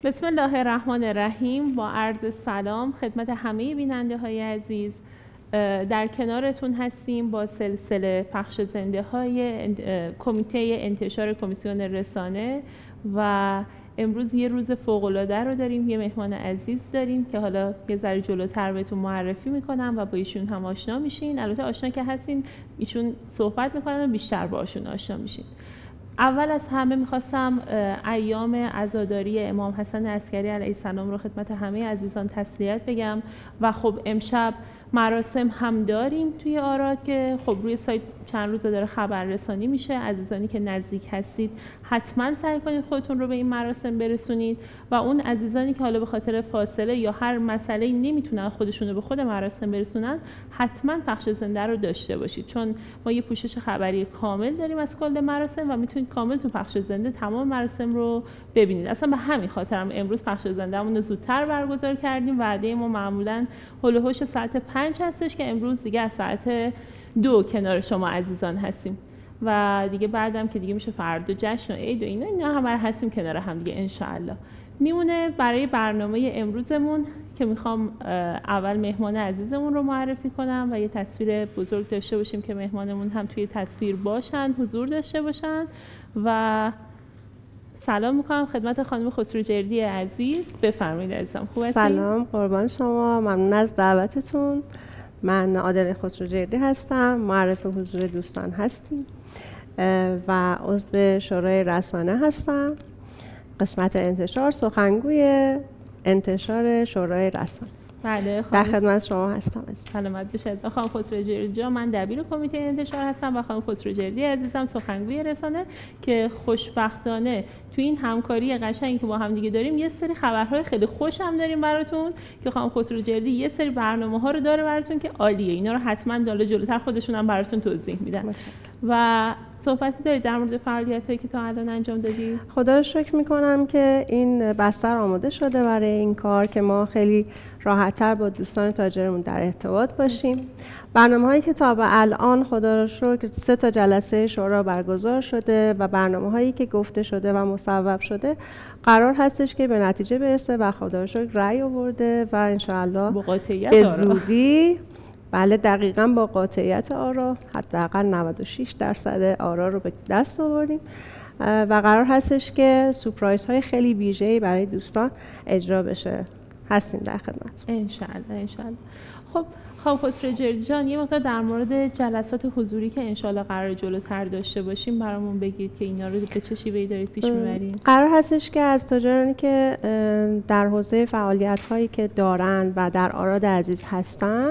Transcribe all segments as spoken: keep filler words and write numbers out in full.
بسم الله الرحمن الرحیم. با عرض سلام خدمت همه بیننده های عزیز. در کنارتون هستیم با سلسله پخش زنده های کمیته انتشار کمیسیون رسانه و امروز یه روز فوق‌العاده رو داریم. یه مهمان عزیز داریم که حالا یه ذره جلوتر بهتون معرفی میکنم و با ایشون هم آشنا میشین. البته آشنا که هستین، ایشون صحبت میکنن و بیشتر باشون آشنا میشین. اول از همه میخواستم ایام عزاداری امام حسن عسکری علیه السلام رو خدمت همه عزیزان تسلیت بگم و خب امشب مراسم هم داریم توی آراد که خب روی سایت چند روزه داره خبررسانی میشه. عزیزانی که نزدیک هستید حتما سعی کنید خودتون رو به این مراسم برسونید و اون عزیزانی که حالا به خاطر فاصله یا هر مسئله‌ای نمیتونن خودشون رو به خود مراسم برسونن حتما پخش زنده رو داشته باشید، چون ما یه پوشش خبری کامل داریم از کل مراسم و میتونید کامل تو پخش زنده تمام مراسم رو ببینید. اصلا به همین خاطرم امروز پخش زنده‌مون رو زودتر برگزار کردیم. وعده ما معمولاً هول و هوش ساعت پنج هستش که امروز دیگه از ساعت دو کنار شما عزیزان هستیم و دیگه بعدم که دیگه میشه فردا جشن و عید و اینا اینا هم بر هستیم کنار هم دیگه ان شاء الله. میمونه برای برنامه امروزمون که میخوام اول مهمان عزیزمون رو معرفی کنم و یه تصویر بزرگ داشته باشیم که مهمانمون هم توی تصویر باشن، حضور داشته باشن. و سلام میکنم خدمت خانم خسروجردی عزیز. بفرمایید عزیزم. خوب هستید؟ سلام، قربان شما، ممنون از دعوتتون. من عادل خسروجردی هستم، معرف حضور دوستان هستیم و عضو شورای رسانه هستم، قسمت انتشار، سخنگوی انتشار شورای رسانه. بله، در خدمت شما هستم. سلامت باشید. خانم خسروجردی جان، من دبیر کمیته انتشار هستم و خانم خسروجردی عزیزم سخنگوی رسانه که خوشبختانه تو این همکاری قشنگی که با هم دیگه داریم یه سری خبرهای خیلی خوش هم داریم براتون که خانم خسروجردی یه سری برنامه‌ها رو داره براتون که عالیه. اینا رو حتما داله جلوتر خودشون هم براتون توضیح میدن. و صحبتی دارید در مورد فعالیتایی که تا الان انجام دادید؟ خدا رو شکر میکنم که این بستر آماده شده برای این کار که ما خیلی راحت‌تر با دوستان تاجرمون در ارتباط باشیم. برنامه‌هایی که تا به الان خدا رو شکر سه تا جلسه شورا برگزار شده و برنامه‌هایی که گفته شده و مصوب شده قرار هستش که به نتیجه برسه و خدا رو شکر رأی آورده و انشاءالله به زودی، بله دقیقاً با قاطعیت آرا، حداقل نود و شش درصد آرا رو به دست آوردیم و قرار هستش که سورپرایز های خیلی ویژه‌ای برای دوستان اجرا بشه. هستیم در خدمت ان شاء الله ان شاء الله. خب خانم خسروجردی جان، یه مقدار در مورد جلسات حضوری که ان شاء الله قرار جلوتر داشته باشیم برامون بگید که اینا رو به چه شیوهی دارید پیش میبرید؟ قرار هستش که از تاجرانی که در حوزه فعالیت هایی که دارن و در آراد عزیز هستن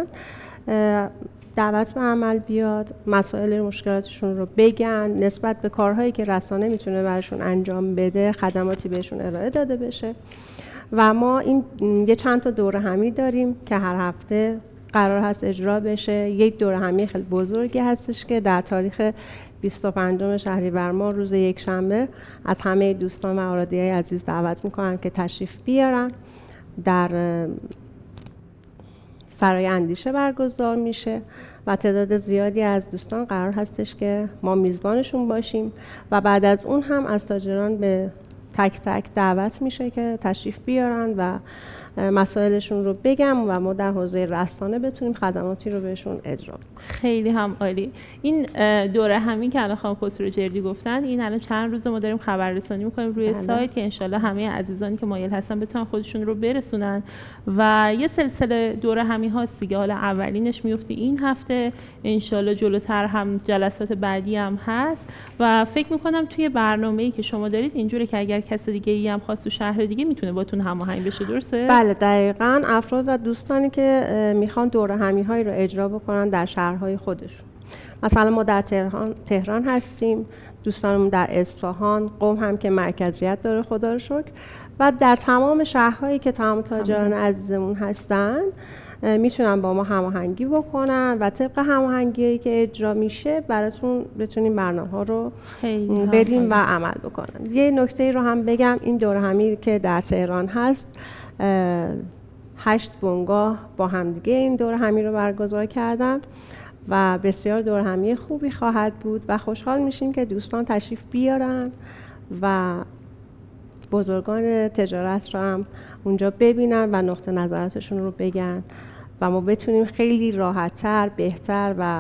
دعوت به عمل بیاد، مسائل مشکلاتشون رو بگن، نسبت به کارهایی که رسانه میتونه براشون انجام بده خدماتی بهشون ارائه داده بشه. و ما این یه چند تا دوره همی داریم که هر هفته قرار هست اجرا بشه. یک دوره همی خیلی بزرگی هستش که در تاریخ بیست و پنجم شهریور ماه روز یک شنبه از همه دوستان و آرادیای عزیز دعوت میکنم که تشریف بیارن. در سرای اندیشه برگزار میشه و تعداد زیادی از دوستان قرار هستش که ما میزبانشون باشیم و بعد از اون هم از تاجران به تک تک دعوت میشه که تشریف بیارن و مسائلشون رو بگم و ما در حوزه رسانه بتونیم خدماتی رو بهشون اجرا کنیم. خیلی هم عالی. این دوره همین که الان خانم خسروجردی گفتن، این الان چند روز ما داریم خبررسانی میکنیم روی بله. سایت که انشالله همه عزیزانی که مایل هستن بتونن خودشون رو برسونن و یه سلسله دوره همی هاست دیگه. حالا اولینش میفته این هفته، انشالله جلوتر هم جلسات بعدی هم هست و فکر میکنم توی برنامه‌ای که شما دارید اینجوره که اگر کس دیگه ای هم خواست تو شهر دیگه میتونه باتون هماهنگ بشه، درسته؟ بله دقیقاً. افراد و دوستانی که میخوان دوره همی‌هایی رو اجرا بکنن در شهرهای خودشون، مثلا ما در تهران تهران هستیم، دوستانمون در اصفهان، قم هم که مرکزیت داره خدا رو شکر، و در تمام شهرهایی که تمام تاجران عزیزمون هستن میتونن با ما هماهنگی بکنن و طبق هماهنگی که اجرا میشه براتون بتونیم برنامه‌ها رو بدیم و عمل بکنن. یه نکته رو هم بگم، این دوره همی که در تهران هست هشت بنگاه با همدیگه این دوره همی رو برگزار کردن و بسیار دوره همی خوبی خواهد بود و خوشحال میشیم که دوستان تشریف بیارن و بزرگان تجارت رو هم اونجا ببینن و نقطه نظراتشون رو بگن و ما بتونیم خیلی راحت‌تر، بهتر و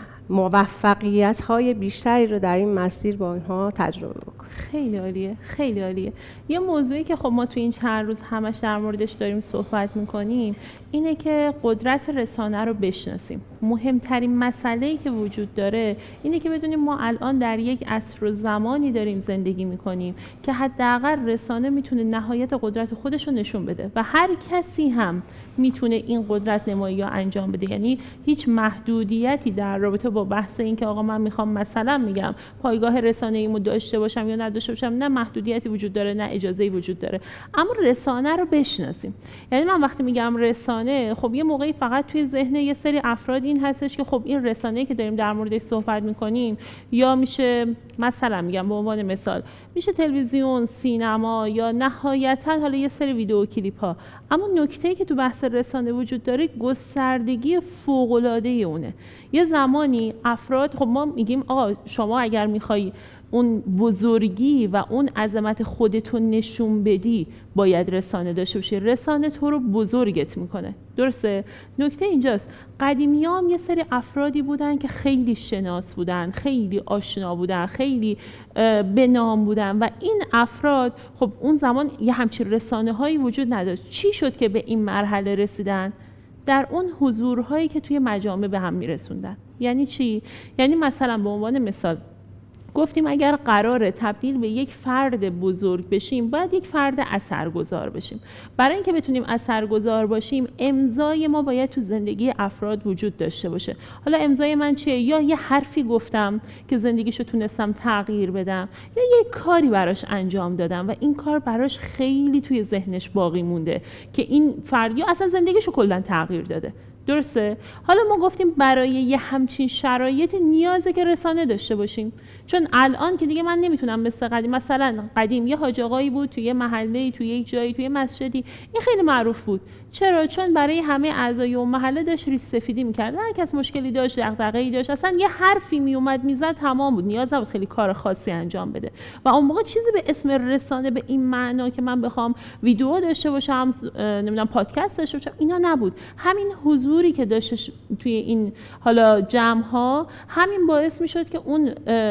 موفقیت‌های بیشتری رو در این مسیر با اینها تجربه بکنیم. خیلی عالیه، خیلی عالیه. یه موضوعی که خب ما تو این چند روز همش در موردش داریم صحبت میکنیم اینه که قدرت رسانه رو بشناسیم. مهمترین مسئله‌ای که وجود داره اینه که بدونیم ما الان در یک عصر و زمانی داریم زندگی میکنیم که حداقل رسانه میتونه نهایت قدرت خودش رو نشون بده و هر کسی هم میتونه این قدرت نمایی رو انجام بده. یعنی هیچ محدودیتی در رابطه با بحث این که آقا من میخوام مثلا میگم پایگاه رسانه‌ایمو داشته باشم یا نداشته باشم، نه محدودیتی وجود داره نه اجازه‌ای وجود داره، اما رسانه رو بشناسیم. یعنی من وقتی میگم رسانه، خب یه موقعی فقط توی ذهن یه سری افراد این هستش که خب این رسانه‌ای که داریم در موردش صحبت میکنیم یا میشه مثلا میگم به عنوان مثال میشه تلویزیون، سینما یا نهایتاً حالا یه سری ویدیو کلیپ ها. اما نکته‌ای که تو بحث رسانه وجود داره گستردگی فوق‌العاده اونه. یه زمانی افراد، خب ما میگیم آقا شما اگر میخوای اون بزرگی و اون عظمت خودتو نشون بدی باید رسانه داشته باشی. رسانه تو رو بزرگت میکنه، درسته؟ نکته اینجاست قدیمی هم یه سری افرادی بودن که خیلی شناس بودن، خیلی آشنا بودن، خیلی به نام بودن و این افراد خب اون زمان یه همچین رسانه هایی وجود نداشت. چی شد که به این مرحله رسیدن؟ در اون حضورهایی که توی مجامع به هم میرسوندن. یعنی چی؟ یعنی مثلا به عنوان مثال گفتیم اگر قراره تبدیل به یک فرد بزرگ بشیم باید یک فرد اثرگذار بشیم. برای اینکه بتونیم اثرگذار باشیم امضای ما باید تو زندگی افراد وجود داشته باشه. حالا امضای من چیه؟ یا یه حرفی گفتم که زندگیشو تونستم تغییر بدم، یا یه کاری براش انجام دادم و این کار براش خیلی توی ذهنش باقی مونده که این فرد یا اصلا زندگیشو کلا تغییر داده. درسته؟ حالا ما گفتیم برای یه همچین شرایط نیازه که رسانه داشته باشیم، چون الان که دیگه من نمیتونم مثل قدیم، مثلا قدیم یه حاج آقایی بود توی یه محله، توی یک جایی، توی مسجدی، این خیلی معروف بود. چرا؟ چون برای همه اعضای اون محله داشت ریش سفیدی میکرد. هر کس مشکلی داشت، دغدغه‌ای داشت، اصلا یه حرفی میومد میزد تمام بود، نیاز نبود خیلی کار خاصی انجام بده. و اون موقع چیزی به اسم رسانه به این معنا که من بخوام ویدیو داشته باشم، نمیدونم پادکست داشته باشم، اینا نبود. همین حضوری که داشتش توی این حالا جمع ها همین باعث میشد که اون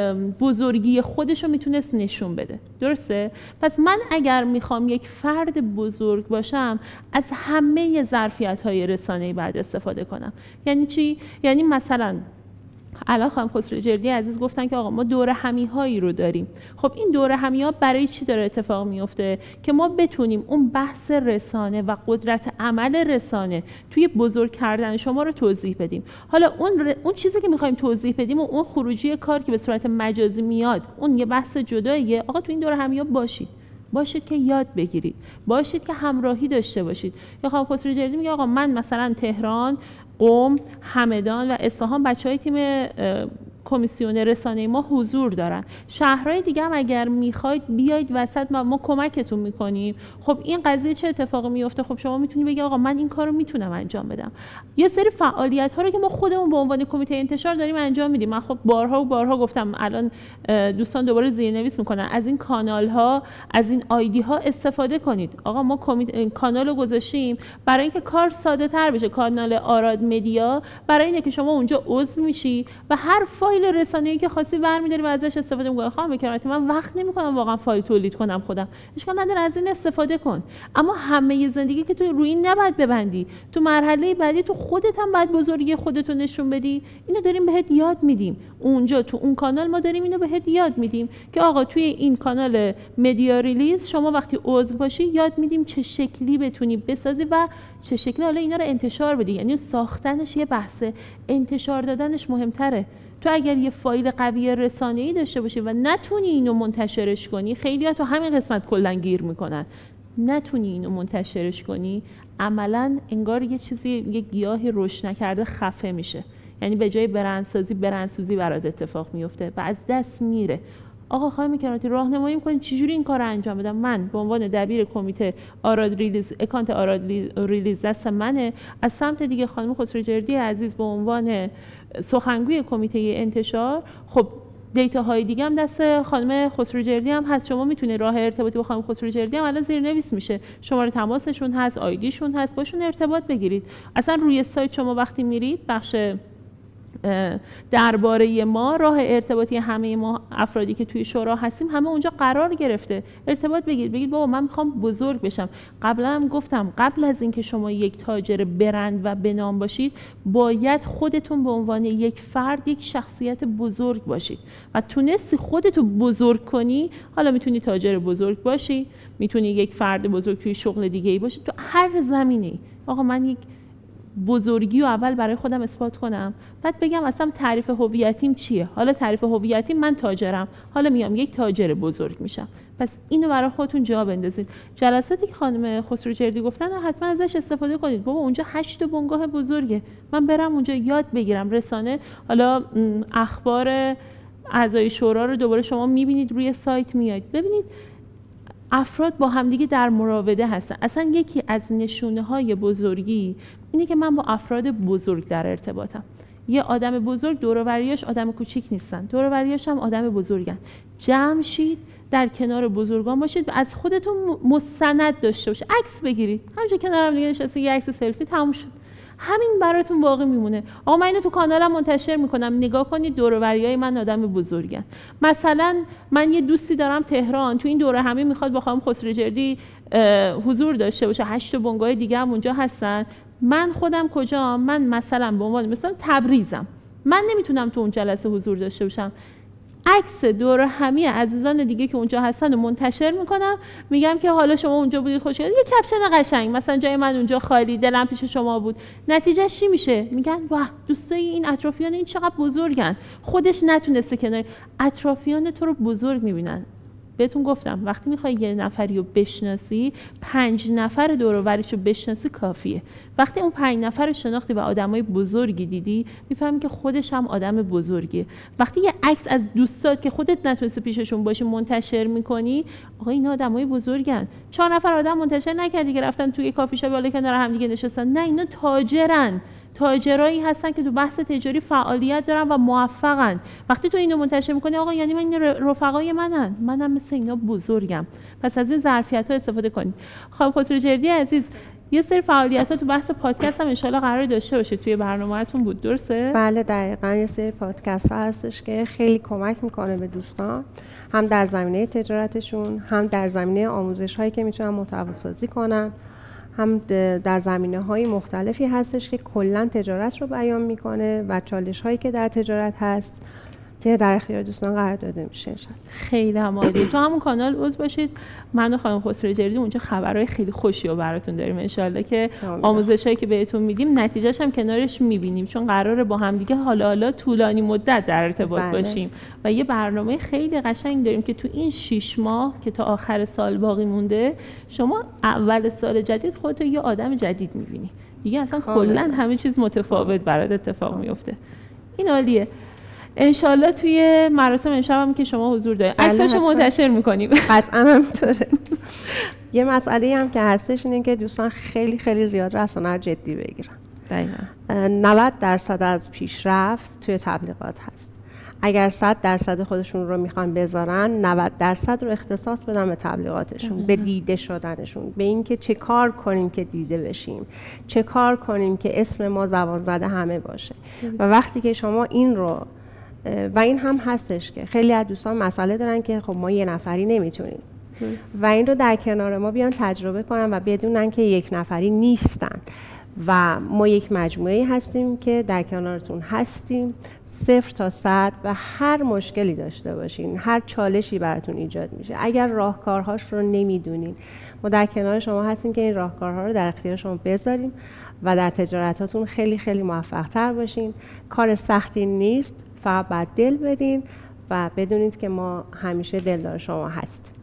بزرگی خودش رو میتونست نشون بده. درسته؟ پس من اگر میخوام یک فرد بزرگ باشم از همه ظرفیت‌های رسانه‌ای بعد استفاده کنم. یعنی چی؟ یعنی مثلا الان خانم خسروجردی عزیز گفتن که آقا ما دوره همی‌هایی رو داریم. خب این دوره همی‌ها برای چی داره اتفاق میفته؟ که ما بتونیم اون بحث رسانه و قدرت عمل رسانه توی بزرگ کردن شما رو توضیح بدیم. حالا اون ر... اون چیزی که می‌خوایم توضیح بدیم و اون خروجی کار که به صورت مجازی میاد، اون یه بحث جداییه. آقا تو این دوره همی‌ها باشید. باشید که یاد بگیرید، باشید که همراهی داشته باشید. یا خانم خسروجردی میگه آقا من مثلا تهران، قم، همدان و اصفهان بچهای تیم کمیسیون رسانه‌ای ما حضور دارن. شهرهای دیگه هم اگر میخواید بیاید وسط ما, ما کمکتون میکنیم. خب این قضیه چه اتفاقی میفته؟ خب شما میتونید بگید آقا من این کارو میتونم انجام بدم. یه سری فعالیت ها رو که ما خودمون به عنوان کمیته انتشار داریم انجام میدیم. من خب بارها و بارها گفتم، الان دوستان دوباره زیرنویس میکنن، از این کانال ها، از این آیدی ها استفاده کنید. آقا ما کمیته کانال رو گذاشتیم برای اینکه کار ساده تر بشه. کانال آراد مدیا برای اینه که شما اونجا عضو میشی و هر فایل رسانه‌ای که خاصی برمی‌داری و ازش استفاده می‌کنی. خانم کرامتی من وقت نمی‌کنم واقعا فایل تولید کنم خودم. اشکال نداره، از این استفاده کن. اما همه زندگی که تو روی این نباید ببندی. تو مرحله بعدی تو خودت هم باید بزرگی خودتو نشون بدی. اینو داریم بهت یاد میدیم. اونجا تو اون کانال ما داریم اینو بهت یاد میدیم که آقا توی این کانال مدیا ریلیز شما وقتی عضو باشی یاد میدیم چه شکلی بتونی بسازی و چه شکلی حالا اینا رو انتشار بدی. یعنی ساختنش یه بحثه، انتشار دادنش مهمتره. تو اگر یه فایل قوی رسانه‌ای داشته باشی و نتونی اینو منتشرش کنی، خیلی‌ها تو همین قسمت کلاً گیر میکنن، نتونی اینو منتشرش کنی، عملاً انگار یه چیزی، یه گیاهی رشد نکرده خفه میشه. یعنی به جای برندسازی برندسوزی برات اتفاق میفته و از دست میره. آقا خانم کرامتی راهنمایی می‌کنید چجوری این کار رو انجام بدم؟ من به عنوان دبیر کمیته آراد ریلیز، اکانت آراد ریلیز دست منه. از سمت دیگه خانم خسروجردی عزیز به عنوان سخنگوی کمیته انتشار، خب دیتاهای دیگه هم دست خانم خسروجردی هم هست. شما میتونید راه ارتباطی با خانم خسروجردی هم الان زیرنویس میشه، شماره تماسشون هست، آیدیشون هست، باشون ارتباط بگیرید. اصلا روی سایت شما وقتی میرید بخش درباره ما، راه ارتباطی همه ما افرادی که توی شورا هستیم همه اونجا قرار گرفته. ارتباط بگیرید، بگید بابا من میخوام بزرگ بشم. قبلا هم گفتم قبل از اینکه شما یک تاجر برند و بنام باشید باید خودتون به عنوان یک فرد یک شخصیت بزرگ باشید و تونستی خودتو بزرگ کنی. حالا میتونی تاجر بزرگ باشی، میتونی یک فرد بزرگ توی شغل دیگه ای باشی، تو هر زمینه‌ای. آقا من یک بزرگی رو اول برای خودم اثبات کنم، بعد بگم اصلا تعریف هویتیم چیه. حالا تعریف هویتیم من تاجرم، حالا میام یک تاجر بزرگ میشم. پس اینو برای خودتون جا بندازید. جلساتی که خانم خسروجردی گفتن حتما ازش استفاده کنید. بابا اونجا هشت بنگاه بزرگه، من برم اونجا یاد بگیرم. رسانه، حالا اخبار اعضای شورا رو دوباره شما میبینید روی سایت میاد، ببینید افراد با همدیگه در مراوده هستن. اصلا یکی از نشونه های بزرگی اینه که من با افراد بزرگ در ارتباطم. یه آدم بزرگ دور و بریاش آدم کوچیک نیستن، دور و بریاش هم آدم بزرگن. جمع شید، در کنار بزرگان باشید و از خودتون مستند داشته باشید، عکس بگیرید. همینجا کنار هم دیگه نشستید یه عکس سلفی تموم شد، همین براتون باقی میمونه. آقا من اینو تو کانالم منتشر میکنم، نگاه کنید دور و بریای من آدم بزرگن. مثلا من یه دوستی دارم تهران، تو این دوره همین میخواد با خانم خسروجردی حضور داشته باشه، هشت بنگاه دیگه هم اونجا هستن. من خودم کجا؟ من مثلا به عنوان مثلا تبریزم، من نمیتونم تو اون جلسه حضور داشته باشم. عکس دور همی عزیزان دیگه که اونجا هستن رو منتشر میکنم، میگم که حالا شما اونجا بودید خوشگل، یه کپشن قشنگ مثلا جای من اونجا خالی، دلم پیش شما بود. نتیجه چی میشه؟ میگن واه دوستای این اطرافیان این چقدر بزرگن، خودش نتونسته کنار. اطرافیان تو رو بزرگ میبینن. بهتون گفتم وقتی میخوای یه نفری رو بشناسی، پنج نفر دور و بریش رو بشناسی کافیه. وقتی اون پنج نفر رو شناختی و آدمای بزرگی دیدی، میفهمی که خودش هم آدم بزرگیه. وقتی یه عکس از دوستات که خودت نتونسته پیششون باشی منتشر میکنی، آقا این آدمای بزرگن. چهار نفر آدم منتشر نکردی که رفتن توی کافی شاپ بالا کنار هم دیگه نشستن، نه اینا تاجرن. تاجرایی هستن که تو بحث تجاری فعالیت دارن و موفقن. وقتی تو اینو منتشر میکنی آقا یعنی من این رفقای منن، منم مثل اینا بزرگم. پس از این ظرفیت‌ها استفاده کنید. خانم خسروجردی عزیز، یه سری فعالیت‌ها تو بحث پادکست هم ان شاءالله قرار داشته باشه، توی برنامه‌تون بود درسته؟ بله دقیقاً، یه سری پادکست هستش که خیلی کمک میکنه به دوستان، هم در زمینه تجارتشون، هم در زمینه آموزش‌هایی که میتونن محتواسازی کنن، هم در زمینه‌های مختلفی هستش که کلاً تجارت رو بیان میکنه و چالش‌هایی که در تجارت هست که در اختیار دوستان قرار داده میشه انشالله. خیلی عالی. تو همون کانال عضو باشید. من و خانم خسروجردی اونجا خبرهای خیلی خوشی رو براتون داریم انشالله که آموزشایی که بهتون میدیم نتیجهش هم کنارش میبینیم، چون قراره با هم دیگه حالا حالا طولانی مدت در ارتباط بله. باشیم و یه برنامه خیلی قشنگ داریم که تو این شش ماه که تا آخر سال باقی مونده، شما اول سال جدید خودتو یه آدم جدید میبینی دیگه، اصلا کلا همه چیز متفاوت برات اتفاق میفته. این عالیه. انشالله توی مراسم امشب هم که شما حضور دارید عکساشو منتشر میکنیم. قطعا همینطوره. یه مسئله هم که هستش اینه که دوستان خیلی خیلی زیاد رسانه رو جدی بگیرن. دقیقاً. نود درصد از پیشرفت توی تبلیغات هست. اگر صد درصد خودشون رو میخوان بذارن، نود درصد رو اختصاص بدن به تبلیغاتشون، به دیده شدنشون، به اینکه چه کار کنیم که دیده بشیم، چه کار کنیم که اسم ما زبان زده همه باشه. و وقتی که شما این رو و این هم هستش که خیلی از دوستان مسئله دارن که خب ما یه نفری نمیتونیم و این رو در کنار ما بیان تجربه کنن و بدونن که یک نفری نیستن و ما یک مجموعه هستیم که در کنارتون هستیم، صفر تا صد و هر مشکلی داشته باشین، هر چالشی براتون ایجاد میشه، اگر راهکارهاش رو نمیدونین، ما در کنار شما هستیم که این راهکارها رو در اختیار شما بذاریم و در تجارتاتون خیلی خیلی موفق تر باشین. کار سختی نیست، فقط باید دل بدین و بدونید که ما همیشه دلدار شما هستیم.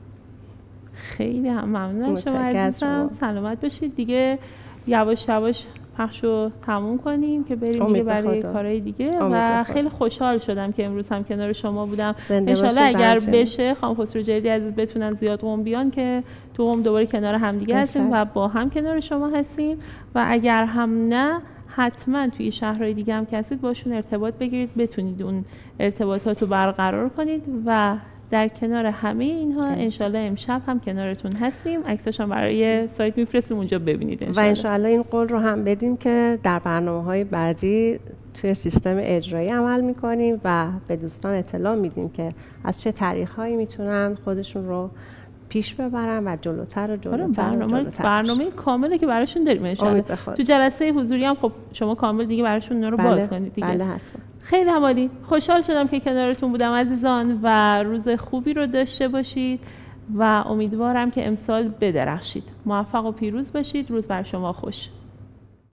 خیلی هم ممنون شما عزیزم، سلامت باشید. دیگه یواش یواش پخشو تموم کنیم که بریم دیگه برای کارهای دیگه و خیلی خوشحال شدم که امروز هم کنار شما بودم. انشالله اگر بشه خانم خسروجردی عزیز بتونن زیاد قم بیان که تو قم دوباره کنار هم دیگه هستیم و با هم کنار شما هستیم و اگر هم نه حتما توی شهرهای دیگه هم که هستید باشون ارتباط بگیرید، بتونید اون ارتباطات رو برقرار کنید و در کنار همه اینها انشالله امشب هم کنارتون هستیم. عکساش هم برای سایت میفرستیم اونجا ببینید انشالله. و انشالله این قول رو هم بدیم که در برنامه‌های بعدی توی سیستم اجرایی عمل میکنیم و به دوستان اطلاع میدیم که از چه طریق‌هایی میتونن خودشون رو پیش ببرن و جلوتر و جلوتر برنامه و جلوتر برنامه کامله که براشون داریم انشالله. تو جلسه حضوری هم خب شما کامل دیگه براشون رو بله، باز کنید دیگه. بله حتما. خیلی عالی، خوشحال شدم که کنارتون بودم عزیزان و روز خوبی رو داشته باشید و امیدوارم که امسال بدرخشید. موفق و پیروز باشید. روز بر شما خوش.